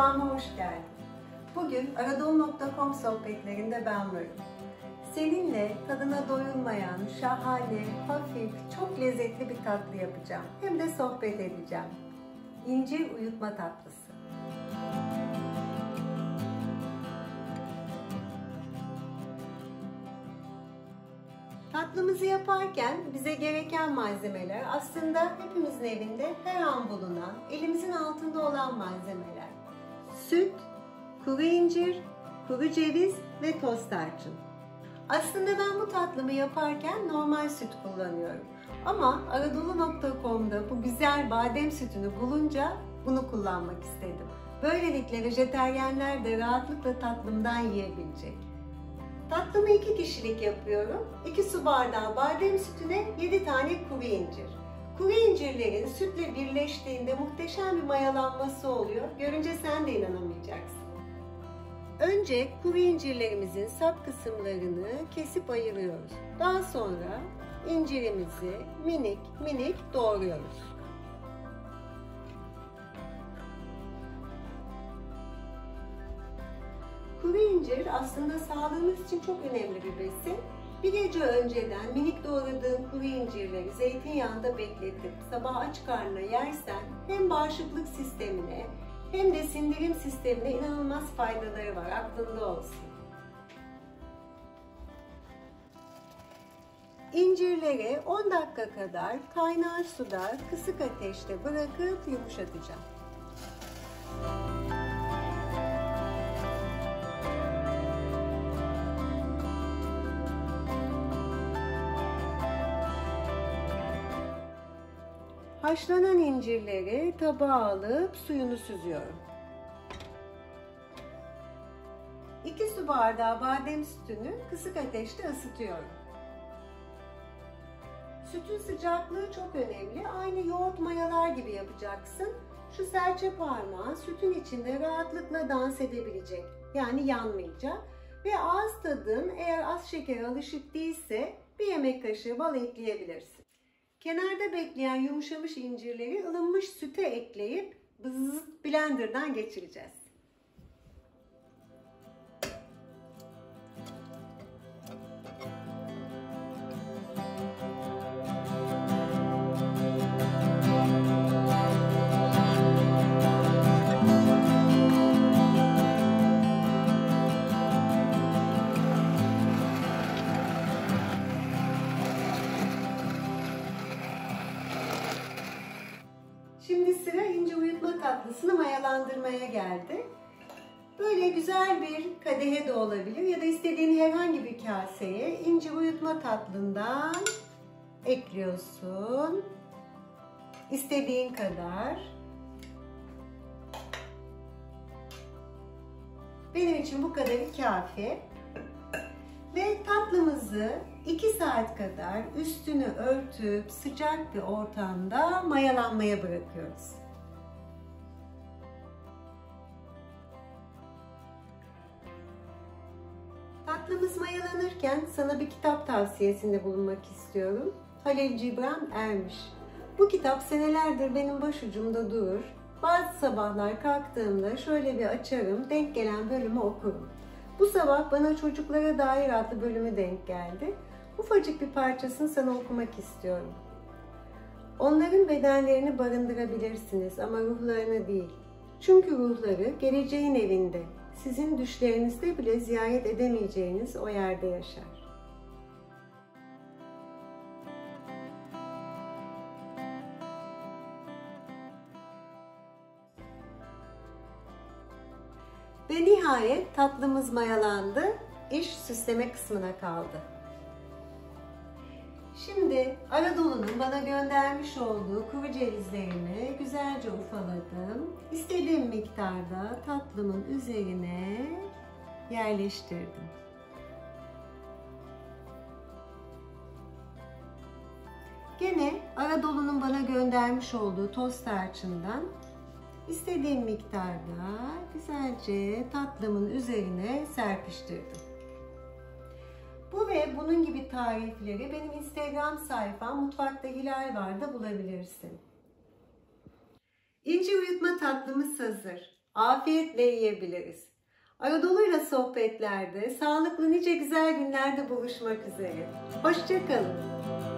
Mutfağıma hoş geldin. Bugün Aradolu.com sohbetlerinde ben varım. Seninle tadına doyulmayan, şahane, hafif, çok lezzetli bir tatlı yapacağım. Hem de sohbet edeceğim. İncir uyutma tatlısı. Tatlımızı yaparken bize gereken malzemeler aslında hepimizin evinde her an bulunan, elimizin altında olan malzemeler. Süt, kuru incir, kuru ceviz ve toz tarçın. Aslında ben bu tatlımı yaparken normal süt kullanıyorum. Ama Aradolu.com'da bu güzel badem sütünü bulunca bunu kullanmak istedim. Böylelikle vejeteryenler de rahatlıkla tatlımdan yiyebilecek. Tatlımı 2 kişilik yapıyorum. 2 su bardağı badem sütüne 7 tane kuru incir. Kuru incirlerin sütle birleştiğinde muhteşem bir mayalanması oluyor. Görünce sen de inanamayacaksın. Önce kuru incirlerimizin sap kısımlarını kesip ayırıyoruz. Daha sonra incirimizi minik minik doğruyoruz. Kuru incir aslında sağlığımız için çok önemli bir besin. Bir gece önceden minik doğradığın kuru incirleri zeytinyağında bekletip sabah aç karnına yersen hem bağışıklık sistemine hem de sindirim sistemine inanılmaz faydaları var, aklında olsun. İncirleri 10 dakika kadar kaynar suda kısık ateşte bırakıp yumuşatacağım. Haşlanan incirleri tabağa alıp suyunu süzüyorum. 2 su bardağı badem sütünü kısık ateşte ısıtıyorum. Sütün sıcaklığı çok önemli. Aynı yoğurt mayalar gibi yapacaksın. Şu serçe parmağın sütün içinde rahatlıkla dans edebilecek. Yani yanmayacak. Ve ağız tadın eğer az şekere alışık değilse bir yemek kaşığı bal ekleyebilirsin. Kenarda bekleyen yumuşamış incirleri ılınmış süte ekleyip blenderdan geçireceğiz. Şimdi sıra incir uyutma tatlısını mayalandırmaya geldi. Böyle güzel bir kadehe de olabilir ya da istediğin herhangi bir kaseye incir uyutma tatlından ekliyorsun. İstediğin kadar. Benim için bu kadarı kafi. Ve tatlımızı 2 saat kadar üstünü örtüp sıcak bir ortamda mayalanmaya bırakıyoruz. Tatlımız mayalanırken sana bir kitap tavsiyesinde bulunmak istiyorum. Halil Cibran Ermiş. Bu kitap senelerdir benim başucumda durur. Bazı sabahlar kalktığımda şöyle bir açarım, denk gelen bölümü okurum. Bu sabah bana Çocuklara Dair adlı bölümü denk geldi. Ufacık bir parçasını sana okumak istiyorum. Onların bedenlerini barındırabilirsiniz ama ruhlarını değil. Çünkü ruhları geleceğin evinde, sizin düşlerinizde bile ziyaret edemeyeceğiniz o yerde yaşar. Ve nihayet tatlımız mayalandı, iş süsleme kısmına kaldı. Şimdi Aradolu'nun bana göndermiş olduğu kuru cevizlerini güzelce ufaladım. İstediğim miktarda tatlımın üzerine yerleştirdim. Gene Aradolu'nun bana göndermiş olduğu toz tarçından İstediğim miktarda güzelce tatlımın üzerine serpiştirdim. Bu ve bunun gibi tarifleri benim Instagram sayfam Mutfakta Hilal Var'da bulabilirsin. İncir uyutma tatlımız hazır. afiyetle yiyebiliriz. Anadolu'yla sohbetlerde, sağlıklı nice güzel günlerde buluşmak üzere. Hoşça kalın.